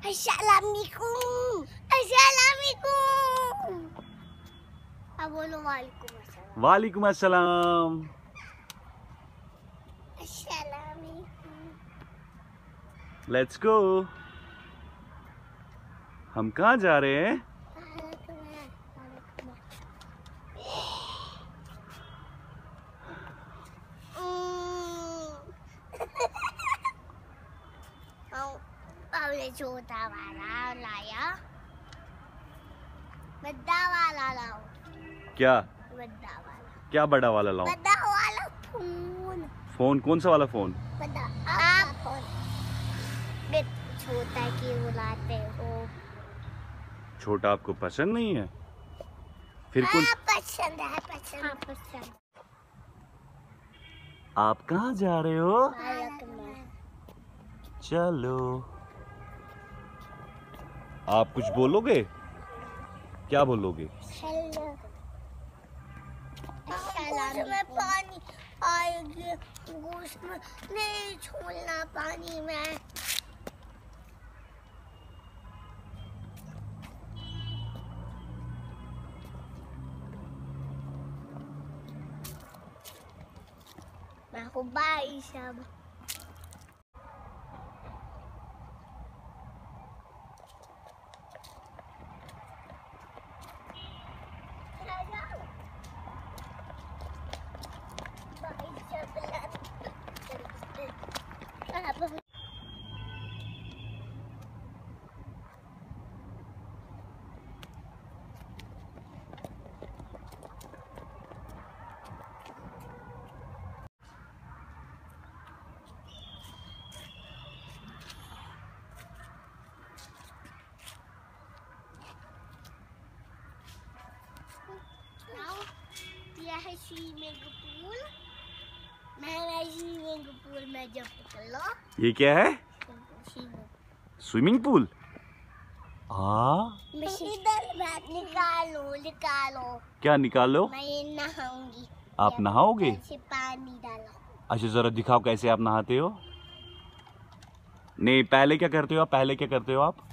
अस्सलामुअलैकुम। अस्सलामुअलैकुम। अब बोलो वालेकुम अस्सलाम। वालेकुम अस्सलाम। अस्सलामुअलैकुम। Let's go. हम कहाँ जा रहे हैं? छोटा वाला लाया, बड़ा वाला लाओ। क्या? बड़ा वाला। क्या बड़ा वाला लाऊं? बड़ा वाला फोन। फोन कौन सा वाला फोन? बड़ा आप फोन। छोटा क्यों लाते हो? छोटा आपको पसंद नहीं है? फिर कौन? पसंद है, पसंद। हाँ, पसंद। आप कहाँ जा रहे हो? चलो। आप कुछ बोलोगे? क्या बोलोगे? हेलो। में पानी आएगी, गोश्त में नहीं छोड़ना पानी में। मैं को बाई सब। यह है स्विमिंग पूल। मैं स्विमिंग पूल में जंप कर लो। ये क्या है? Swimming pool. हाँ, इधर निकालो निकालो। क्या निकालो? मैं नहाऊंगी। आप नहाओगे? पानी डालो। अच्छा, जरा दिखाओ कैसे आप नहाते हो। नहीं, पहले क्या करते हो आप? पहले क्या करते हो आप?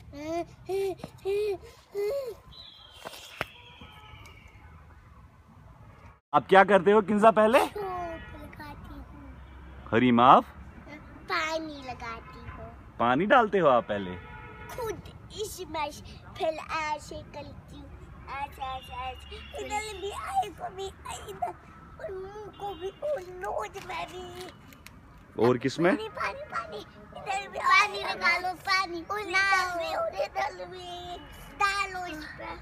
आप क्या करते हो किंजा? पहले लगाती हूँ। हरी माफ पानी लगाती हूँ। पानी डालते हो आप पहले? खुद इसमें फिर ऐसे करती हूँ, ऐसे ऐसे ऐसे। इधर भी आई को भी इधर, और मुंह को भी, और नोज में भी। और किसमें? पानी पानी पानी। इधर भी पानी लगा लो, पानी और इधर भी डालो इस पे।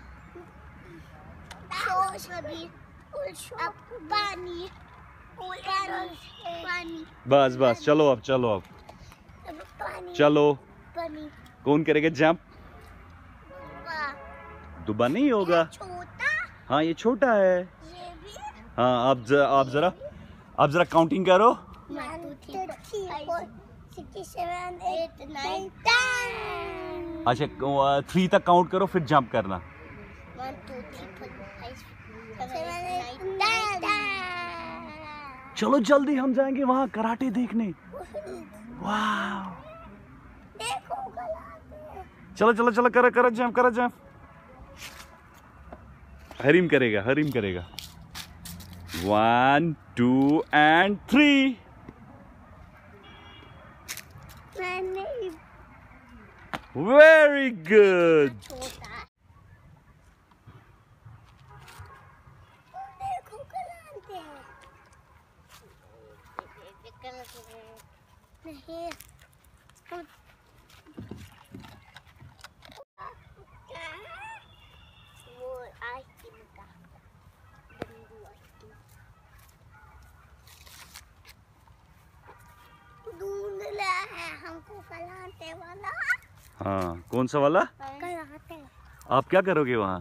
सॉस भी और पानी और पानी। बस बस, चलो अब, चलो अब, चलो। पानी। कौन करेगा जंप? दुबा नहीं होगा। छोटा। हाँ, ये छोटा है। ये भी। हाँ, आप जरा काउंटिंग करो। 1 2 3 4 6 7 8 9 10। अच्छा, 3 तक काउंट करो, फिर जंप करना। 1 2 3 4 5 6 7 8 10। चलो जल्दी, हम जाएंगे वहाँ कराटे देखने। वाह, देखो चलो चलो चलो, करो करो जंप, करो जंप। हरीम करेगा, हरीम करेगा। 1 2 and 3। Very good। देखो कराते हैं। नहीं वो आइसक्रीम का बंदू आइसक्रीम ढूंढना है हमको कराटे वाला। हाँ, कौन सा वाला? कराटे। आप क्या करोगे वहाँ?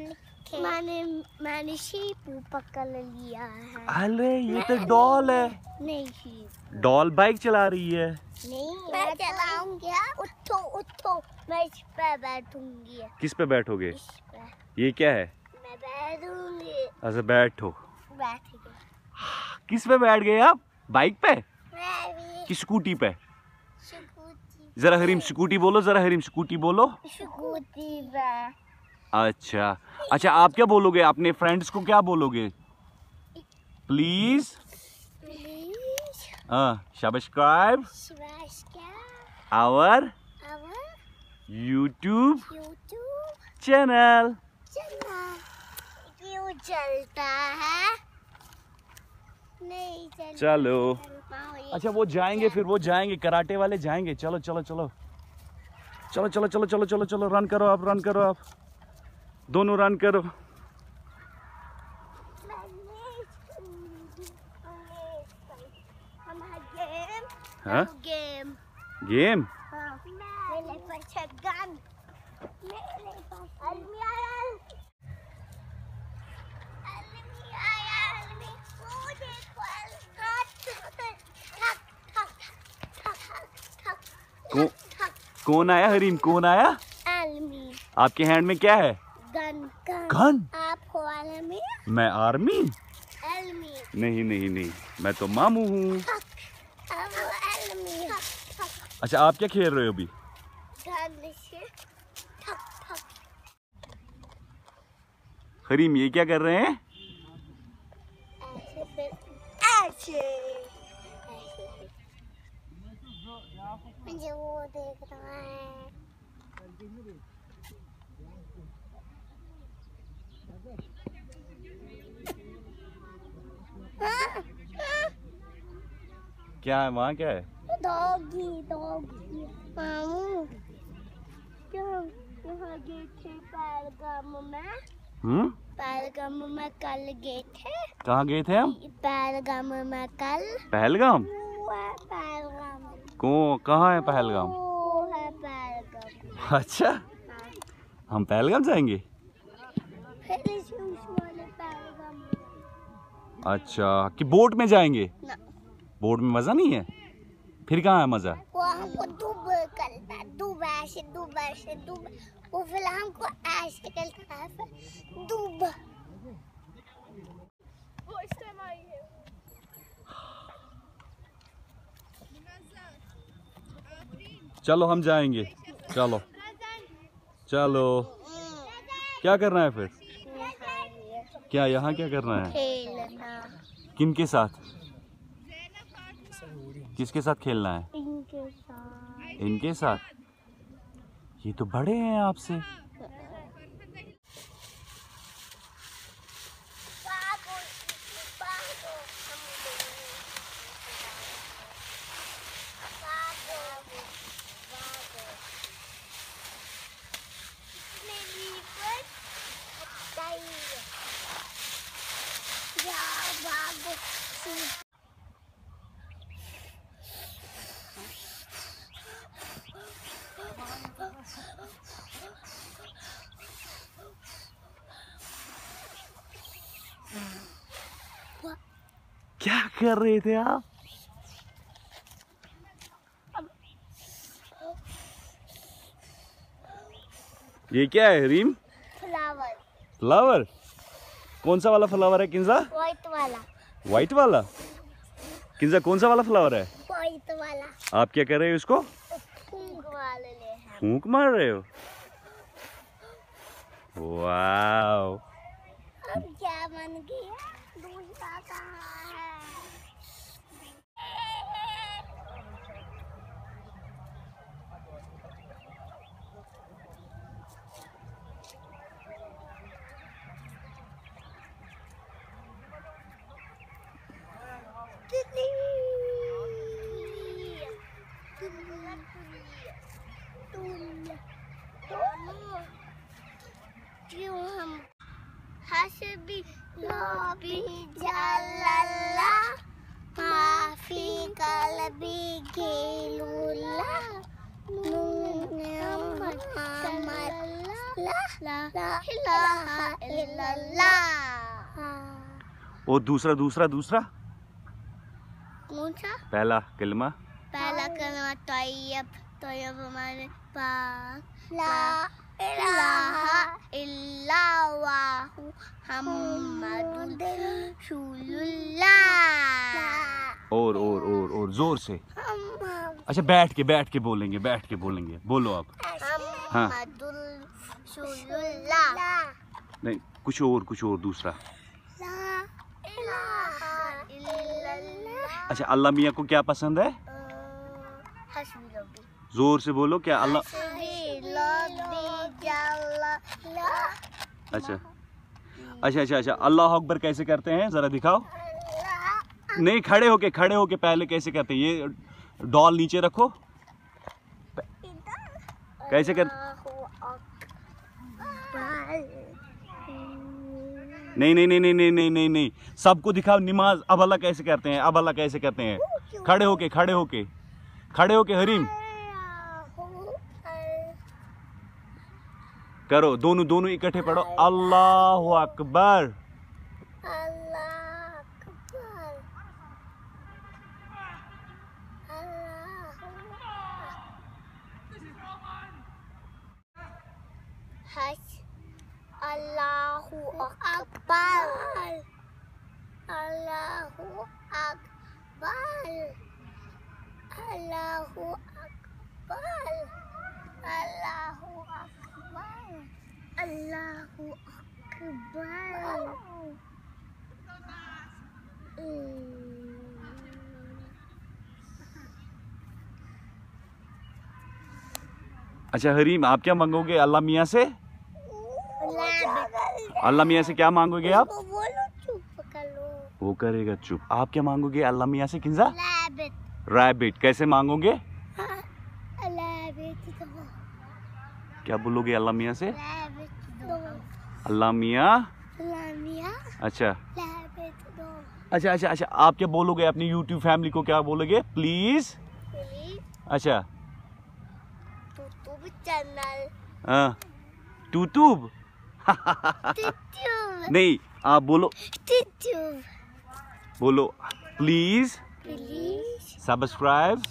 मैंने शीपू पकड़ लिया है। अरे, ये तो डॉल है। नहीं, डॉल बाइक चला रही है। नहीं मैं चलाऊंगी। उठो उठो, मैं इस पे बैठूंगी। किस पे बैठोगे? इस पे ये क्या है? मैं बैठूंगी। अच्छा, बैठो। बैठ गई। किस पे बैठ गए आप? बाइक पे मैं भी कि स्कूटी पे? स्कूटी जरा हरीम स्कूटी बोलो, जरा हरीम स्कूटी बोलो। स्कूटी में। अच्छा अच्छा, आप क्या बोलोगे? अपने फ्रेंड्स को क्या बोलोगे? Please subscribe our YouTube channel. क्यों चलता है? नहीं चलता। चलो अच्छा, वो जाएंगे, फिर वो जाएंगे, कराटे वाले जाएंगे। चलो चलो चलो चलो चलो चलो चलो चलो चलो, रन करो आप, रन करो आप, दोनों रन करो। हाँ? गेम। गेम? हाँ। मेरे पास गन। मेरे पास अलमी आया। अलमी आया, अलमी। वो देखो, कौन आया हरीम, कौन आया? अलमी। आपके हैंड में क्या है? गन। गन? आप हो अलमी? मैं आर्मी? अलमी। नहीं नहीं नहीं, मैं तो मामू हूँ। अच्छा, आप क्या खेल रहे हो अभी? हरीम ये क्या कर रहे हैं? ऐसे मुझे वो देख रहा है। क्या है वहाँ, क्या है? डॉगी डॉगी मामू। क्यों यहाँ गए थे पहलगाम में? पहलगाम में कल गए थे। कहाँ गए थे हम? पहलगाम में कल। पहलगाम? पहलगाम कहाँ है पहलगाम? वो है पहलगाम। अच्छा, हम पहलगाम जाएंगे? फिर उस वाले पहलगाम। अच्छा, कि बोट में जाएंगे? ना। बोट में मजा नहीं है? फिर कहाँ है मजा? वो हमको डूब करता, डूब ऐसे डूब ऐसे डूब। वो फिर हमको ऐसे करता है, फिर डूब। वो इस टाइम आई है। चलो हम जाएंगे, चलो चलो। क्या करना है फिर? क्या यहाँ क्या करना है? खेलना। किन के साथ? किसके साथ खेलना है? इनके साथ। इनके साथ? ये तो बड़े हैं आपसे। क्या कर रहे थे आप? ये क्या है हरीम? फ्लावर। फ्लावर? कौन सा वाला फ्लावर है किंजा? व्हाइट वाला। व्हाइट वाला? किंजा कौन सा वाला फ्लावर है? व्हाइट वाला। आप क्या कर रहे हो इसको? फूंक वाले ले हैं। फूंक मार रहे हो? वाओ। अब क्या बन गया? दूसरा कहाँ है? क्यों हम हसबी लोबी जल्ला माफी कलबी गेलुला और दूसरा दूसरा दूसरा कौन सा? पहला कलमा। पहला कलमा तैयब। तैयब हमारे पास ला इलाहा इल्लल्लाहु मुहम्मदुर रसूलुल्लाह। और जोर से। हम अच्छा बैठ के बोलेंगे, बोलो आप। हाँ नहीं, कुछ और दूसरा। अच्छा, अल्लाह मियाँ को क्या पसंद है? जोर से बोलो, क्या अल्लाह। अच्छा, अल्लाह अकबर कैसे करते हैं, जरा दिखाओ। नहीं, खड़े होके पहले कैसे करते हैं? ये डॉल नीचे रखो, कैसे करते? नहीं, सबको दिखाओ नमाज। अब अल्लाह कैसे करते हैं? खड़े होके हरीम करो, दोनों इकट्ठे पढ़ो, अल्लाहु अकबर। अल्लाहु अकबर, अल्लाहु अकबर, अल्लाहु अकबर, अल्लाहु अकबर, अल्लाहु अकबर। अच्छा हरीम, आप क्या मांगोगे अल्लाह मियाँ से? अल्लाह मियाँ से क्या मांगोगे आप? वो करेगा चुप। आप क्या मांगोगे अल्लाह मियाँ से किंजा? रैबिट। कैसे मांगोगे? क्या बोलोगे अल्लाह मियाँ से? अल्लाह मियाँ। अच्छा, आप क्या बोलोगे अपनी YouTube फैमिली को, क्या बोलोगे? प्लीज। अच्छा, चैनल। हाँ, यूट्यूब। नहीं, आप बोलो प्लीज सब्सक्राइब।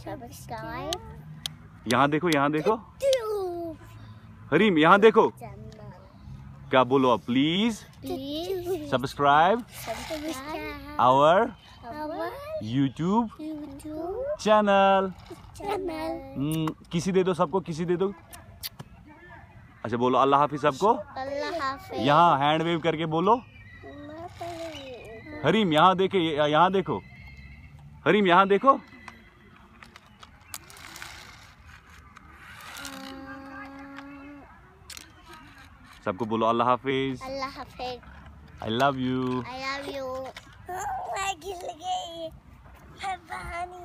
यहाँ देखो हरीम, यहाँ देखो, क्या बोलो आप? Please subscribe our YouTube channel. किसी दे दो, सबको किसी दे दो। अच्छा, बोलो अल्लाह हाफिज सबको। यहाँ हैंड वेव करके बोलो। हरीम यहाँ देखो हरीम, यहाँ देखो। सबको बोलो अल्लाह हाफिज। I love you. मैं गिर गई।